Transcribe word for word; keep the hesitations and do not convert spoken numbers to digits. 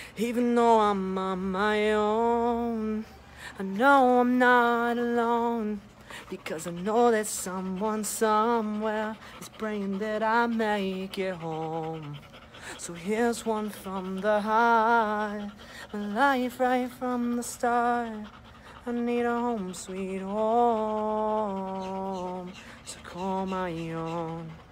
Even though I'm on my own, I know I'm not alone, because I know that someone somewhere is praying that I make it home. So here's one from the heart, my life right from the start. I need a home, sweet home, to call my own.